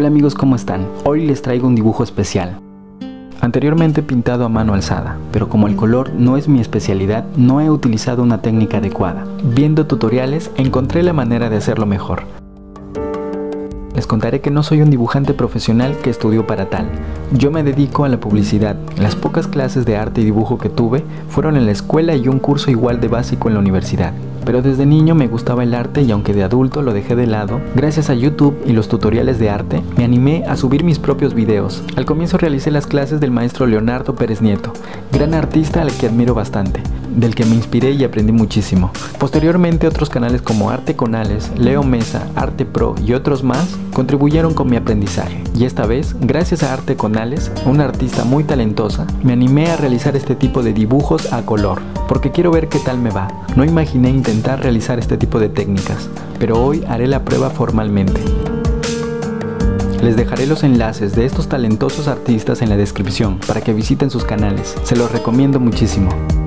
Hola amigos, ¿cómo están? Hoy les traigo un dibujo especial. Anteriormente he pintado a mano alzada, pero como el color no es mi especialidad, no he utilizado una técnica adecuada. Viendo tutoriales encontré la manera de hacerlo mejor. Les contaré que no soy un dibujante profesional que estudió para tal. Yo me dedico a la publicidad. Las pocas clases de arte y dibujo que tuve fueron en la escuela y un curso igual de básico en la universidad. Pero desde niño me gustaba el arte y aunque de adulto lo dejé de lado, gracias a YouTube y los tutoriales de arte, me animé a subir mis propios videos. Al comienzo realicé las clases del maestro Leonardo Pérez Nieto, gran artista al que admiro bastante, del que me inspiré y aprendí muchísimo. Posteriormente otros canales como Arte con Alex, Leo Mesa, Arte Pro y otros más contribuyeron con mi aprendizaje. Y esta vez, gracias a Arte con Alex, una artista muy talentosa, me animé a realizar este tipo de dibujos a color, porque quiero ver qué tal me va. No imaginé intentar realizar este tipo de técnicas, pero hoy haré la prueba formalmente. Les dejaré los enlaces de estos talentosos artistas en la descripción para que visiten sus canales, se los recomiendo muchísimo.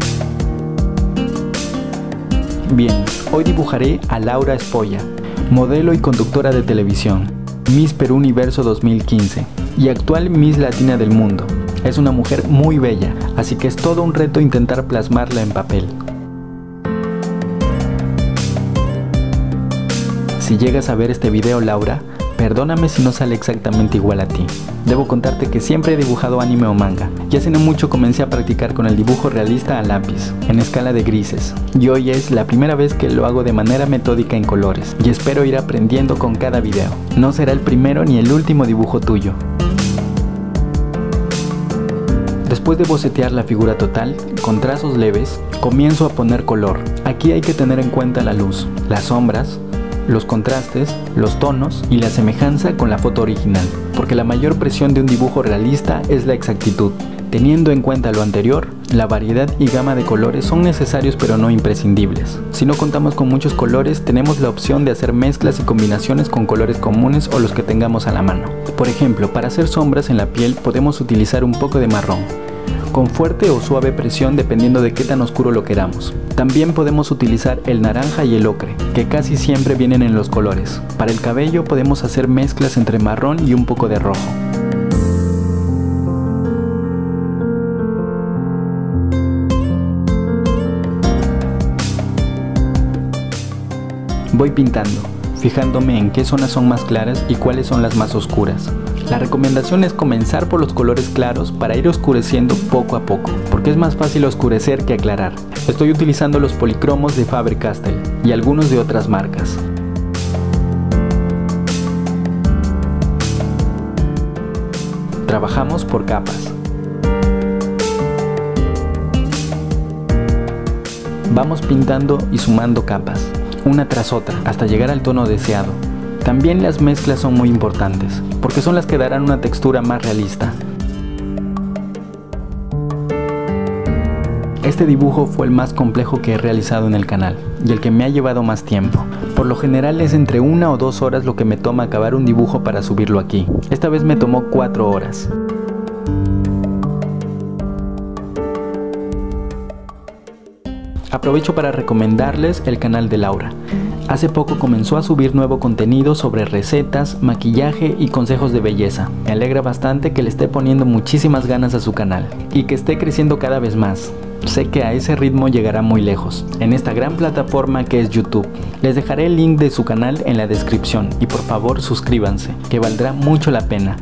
Bien, hoy dibujaré a Laura Espolla, modelo y conductora de televisión, Miss Perú Universo 2015 y actual Miss Latina del Mundo. Es una mujer muy bella, así que es todo un reto intentar plasmarla en papel. Si llegas a ver este video, Laura, perdóname si no sale exactamente igual a ti. Debo contarte que siempre he dibujado anime o manga, y hace no mucho comencé a practicar con el dibujo realista a lápiz, en escala de grises, y hoy es la primera vez que lo hago de manera metódica en colores, y espero ir aprendiendo con cada video. No será el primero ni el último dibujo tuyo. Después de bocetear la figura total, con trazos leves, comienzo a poner color. Aquí hay que tener en cuenta la luz, las sombras, los contrastes, los tonos y la semejanza con la foto original, porque la mayor presión de un dibujo realista es la exactitud. Teniendo en cuenta lo anterior, la variedad y gama de colores son necesarios pero no imprescindibles. Si no contamos con muchos colores, tenemos la opción de hacer mezclas y combinaciones con colores comunes o los que tengamos a la mano. Por ejemplo, para hacer sombras en la piel podemos utilizar un poco de marrón, con fuerte o suave presión dependiendo de qué tan oscuro lo queramos. También podemos utilizar el naranja y el ocre, que casi siempre vienen en los colores. Para el cabello podemos hacer mezclas entre marrón y un poco de rojo. Voy pintando, fijándome en qué zonas son más claras y cuáles son las más oscuras. La recomendación es comenzar por los colores claros para ir oscureciendo poco a poco, porque es más fácil oscurecer que aclarar. Estoy utilizando los policromos de Faber-Castell y algunos de otras marcas. Trabajamos por capas. Vamos pintando y sumando capas, una tras otra, hasta llegar al tono deseado. También las mezclas son muy importantes, porque son las que darán una textura más realista. Este dibujo fue el más complejo que he realizado en el canal, y el que me ha llevado más tiempo. Por lo general es entre 1 o 2 horas lo que me toma acabar un dibujo para subirlo aquí. Esta vez me tomó 4 horas. Aprovecho para recomendarles el canal de Laura. Hace poco comenzó a subir nuevo contenido sobre recetas, maquillaje y consejos de belleza. Me alegra bastante que le esté poniendo muchísimas ganas a su canal y que esté creciendo cada vez más. Sé que a ese ritmo llegará muy lejos, en esta gran plataforma que es YouTube. Les dejaré el link de su canal en la descripción y por favor suscríbanse, que valdrá mucho la pena.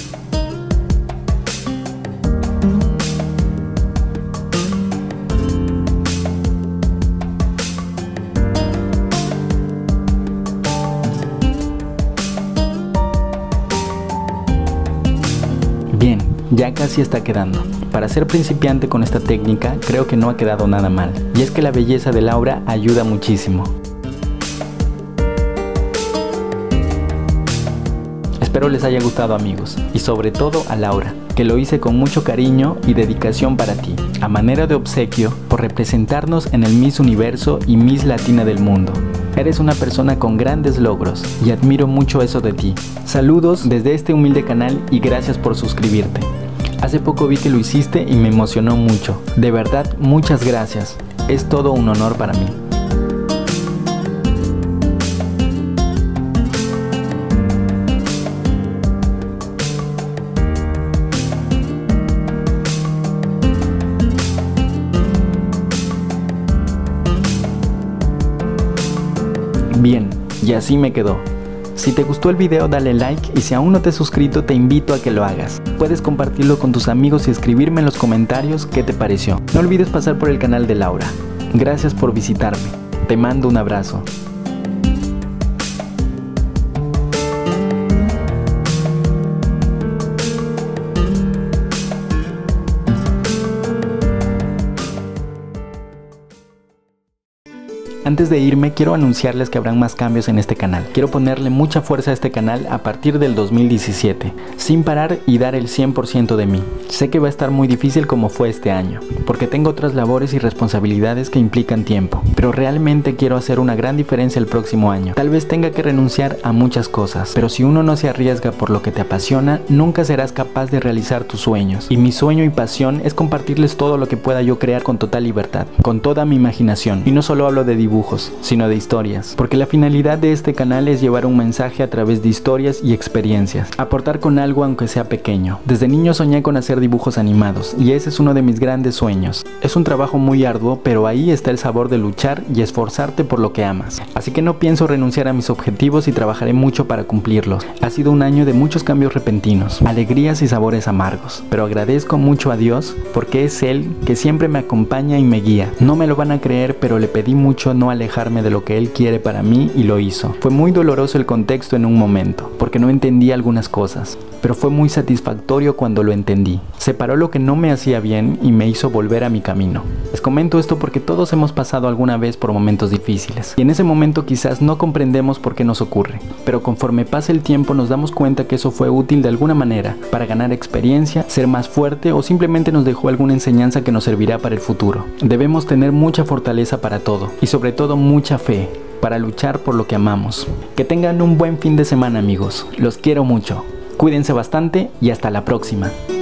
Bien, ya casi está quedando. Para ser principiante con esta técnica, creo que no ha quedado nada mal. Y es que la belleza de Laura ayuda muchísimo. Espero les haya gustado, amigos, y sobre todo a Laura, que lo hice con mucho cariño y dedicación para ti, a manera de obsequio por representarnos en el Miss Universo y Miss Latina del Mundo. Eres una persona con grandes logros y admiro mucho eso de ti. Saludos desde este humilde canal y gracias por suscribirte. Hace poco vi que lo hiciste y me emocionó mucho. De verdad, muchas gracias. Es todo un honor para mí. Bien, y así me quedó. Si te gustó el video dale like y si aún no te has suscrito te invito a que lo hagas. Puedes compartirlo con tus amigos y escribirme en los comentarios qué te pareció. No olvides pasar por el canal de Laura. Gracias por visitarme. Te mando un abrazo. Antes de irme, quiero anunciarles que habrán más cambios en este canal. Quiero ponerle mucha fuerza a este canal a partir del 2017, sin parar y dar el 100% de mí. Sé que va a estar muy difícil como fue este año, porque tengo otras labores y responsabilidades que implican tiempo, pero realmente quiero hacer una gran diferencia el próximo año. Tal vez tenga que renunciar a muchas cosas, pero si uno no se arriesga por lo que te apasiona, nunca serás capaz de realizar tus sueños. Y mi sueño y pasión es compartirles todo lo que pueda yo crear con total libertad, con toda mi imaginación. Y no solo hablo de dibujos, sino de historias, porque la finalidad de este canal es llevar un mensaje a través de historias y experiencias, aportar con algo aunque sea pequeño. Desde niño soñé con hacer dibujos animados y ese es uno de mis grandes sueños. Es un trabajo muy arduo, pero ahí está el sabor de luchar y esforzarte por lo que amas. Así que no pienso renunciar a mis objetivos y trabajaré mucho para cumplirlos. Ha sido un año de muchos cambios repentinos, alegrías y sabores amargos, pero agradezco mucho a Dios porque es Él que siempre me acompaña y me guía. No me lo van a creer, pero le pedí mucho no alejarme de lo que Él quiere para mí y lo hizo. Fue muy doloroso el contexto en un momento, porque no entendía algunas cosas, pero fue muy satisfactorio cuando lo entendí. Separó lo que no me hacía bien y me hizo volver a mi camino. Les comento esto porque todos hemos pasado alguna vez por momentos difíciles, y en ese momento quizás no comprendemos por qué nos ocurre, pero conforme pasa el tiempo nos damos cuenta que eso fue útil de alguna manera, para ganar experiencia, ser más fuerte o simplemente nos dejó alguna enseñanza que nos servirá para el futuro. Debemos tener mucha fortaleza para todo, y sobre todo mucha fe, para luchar por lo que amamos. Que tengan un buen fin de semana, amigos. Los quiero mucho. Cuídense bastante y hasta la próxima.